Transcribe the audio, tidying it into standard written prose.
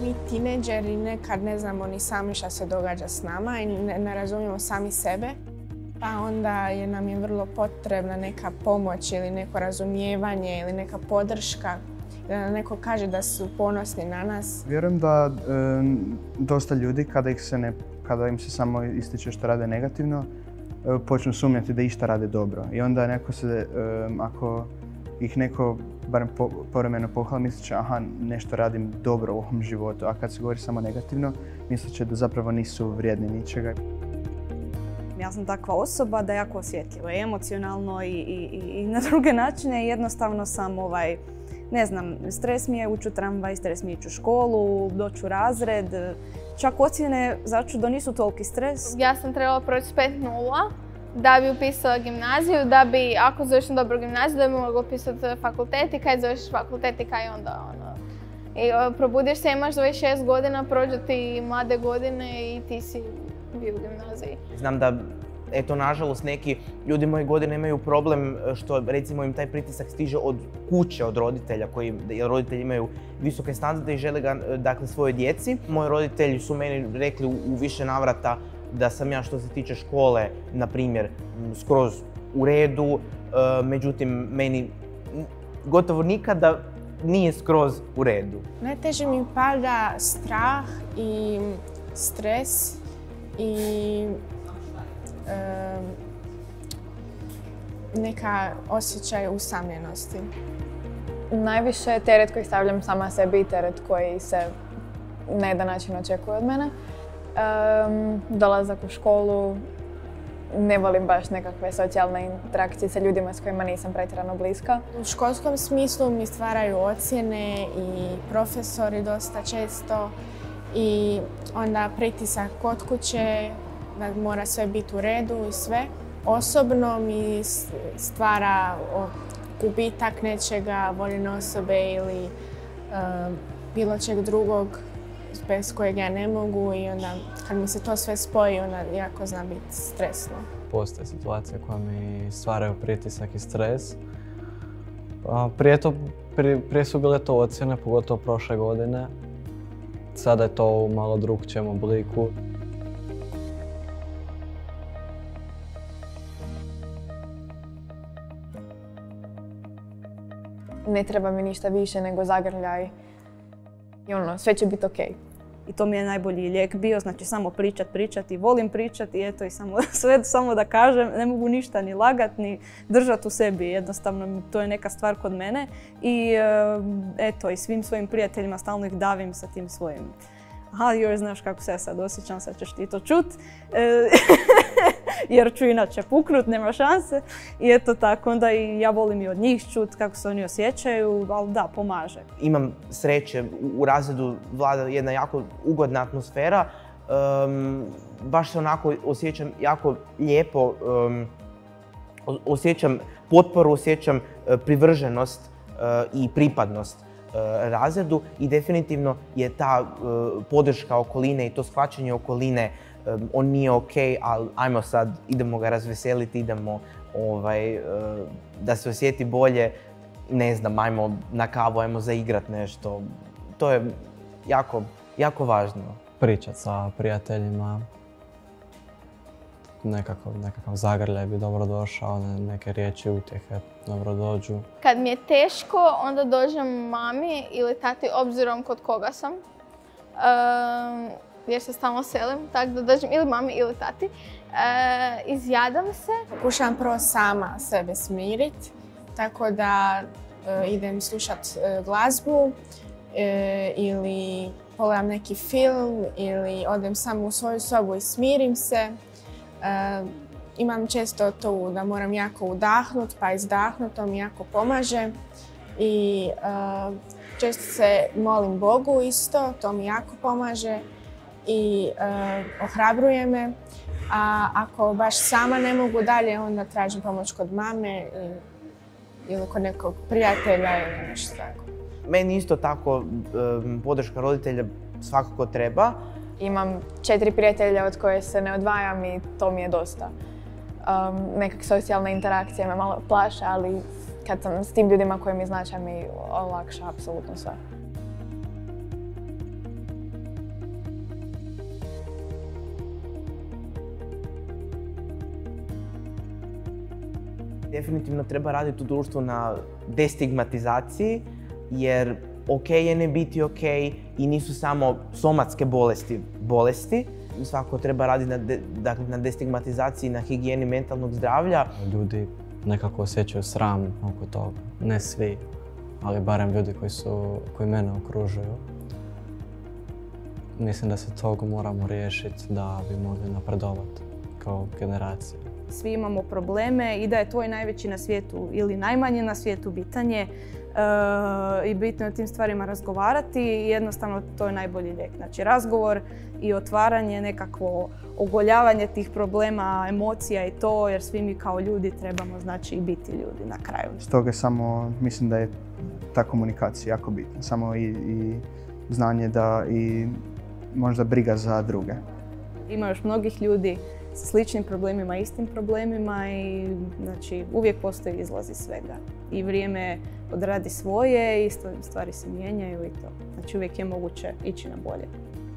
mi tineđeri nekad ne znamo ni sami šta se događa s nama i ne razumijemo sami sebe. Pa onda nam je vrlo potrebna neka pomoć ili neko razumijevanje ili neka podrška. Da nam neko kaže da su ponosni na nas. Vjerujem da dosta ljudi kada im se samo ističe što rade negativno, počnu sumnjati da išta rade dobro. I onda ako ih neko barem povremeno pohvali, mislit će aha, nešto radim dobro u ovom životu. A kad se govori samo negativno, mislit će da zapravo nisu vrijedni ničega. Ja sam takva osoba da je jako osjetljiva i emocionalno i na druge načine. Jednostavno sam ne znam, stres mi je ući u tramvaj, stres mi je ići u školu, doći u razred. Čak ocjene začudo nisu toliki stres. Ja sam trebala proći s 5.0 da bi upisala gimnaziju, da bi, ako završim dobro gimnaziju, da bi mogla upisati fakultet i kad završiš fakultet i kaj onda I probudiš se, imaš 26 godina, prođu ti mlade godine i ti si bio u gimnaziji. Znam da, eto, nažalost, neki ljudi moje godine imaju problem što, recimo, im taj pritisak stiže od kuće, od roditelja, jer roditelji imaju visoke standarde i žele ga, dakle, svojoj djeci. Moji roditelji su meni rekli u više navrata da sam ja, što se tiče škole, na primjer, skroz u redu, međutim, meni gotovo nikada nije skroz u redu. Najteže mi pada strah i stres i neka osjećaj usamljenosti. Najviše je teret koji stavljam sama sebi i teret koji se na jedan način očekuje od mene. Dolazak u školu, ne volim baš nekakve socijalne interakcije sa ljudima s kojima nisam pretjerano bliska. U školskom smislu mi stvaraju ocjene i profesori dosta često i onda pritisak kod kuće, da mora sve biti u redu i sve. Osobno mi stvara gubitak nečega, voljene osobe ili bilo čeg drugog bez kojeg ja ne mogu i onda kad mi se to sve spoji, onda jako zna biti stresno. Postoje situacije koje mi stvaraju pritisak i stres. Prije su bile to ocjene, pogotovo prošle godine. Sada je to u malo drugčijem obliku. Ne treba mi ništa više nego zagrljaj i sve će biti okej. I to mi je najbolji lijek bio, znači samo pričati, volim pričati i eto i samo da kažem, ne mogu ništa ni lagat, ni držati u sebi, jednostavno to je neka stvar kod mene i eto i svim svojim prijateljima stalno ih davim sa tim svojim. Aha, joj, znaš kako se ja sad osjećam, sad ćeš ti to čut, jer ću inače puknut, nema šanse. I eto tako, onda i ja volim i od njih čut kako se oni osjećaju, ali da, pomaže. Imam sreće, u razredu vlada jedna jako ugodna atmosfera. Baš se onako osjećam jako lijepo, osjećam potporu, osjećam privrženost i pripadnost razredu i definitivno je ta podrška okoline i to shvaćanje okoline, on nije okej, ali ajmo sad, idemo ga razveseliti, idemo da se osjeti bolje, ne znam, ajmo na kavu, ajmo zaigrat nešto. To je jako važno. Pričat sa prijateljima, nekakav zagrljaj bi dobro došao, neke riječi utjehe dobro dođu. Kad mi je teško, onda dođem mami ili tati, obzirom kod koga sam. Jer se stalno selim, tako da dođem ili mami ili tati. Izjadam se. Pokušavam prvo sama sebe smiriti, tako da idem slušat glazbu ili pogledam neki film ili odem samo u svoju sobu i smirim se. Imam često to da moram jako udahnut pa izdahnut, to mi jako pomaže. I često se molim Bogu isto, to mi jako pomaže i ohrabruje me. A ako baš sama ne mogu dalje, onda tražim pomoć kod mame ili kod nekog prijatelja ili nešto tako. Meni isto tako podrška roditelja svakako treba. Imam 4 prijatelja od koje se ne odvajam i to mi je dosta. Nekak socijalna interakcija me malo plaše, ali kad sam s tim ljudima koji mi znače mi olakša apsolutno sve. Definitivno treba raditi u društvu na destigmatizaciji, jer ok je ne biti ok i nisu samo somatske bolesti. Svako treba raditi na destigmatizaciji, na higijeni mentalnog zdravlja. Ljudi nekako osjećaju sram oko toga. Ne svi, ali barem ljudi koji mene okružuju. Mislim da se toga moramo riješiti da bi mogli napredovati kao generacija. Svi imamo probleme i da je tvoj najveći na svijetu ili najmanji na svijetu bitan je i bitno je o tim stvarima razgovarati i jednostavno to je najbolji lijek. Znači razgovor i otvaranje, nekakvo ogoljavanje tih problema, emocija i to, jer svi mi kao ljudi trebamo znači i biti ljudi na kraju. Stoga samo mislim da je ta komunikacija jako bitna, samo i znanje da i možda briga za druge. Ima još mnogih ljudi sa sličnim problemima, istim problemima i znači, uvijek postoji izlaz iz svega. I vrijeme odradi svoje i stvari se mijenjaju i to. Znači uvijek je moguće ići na bolje.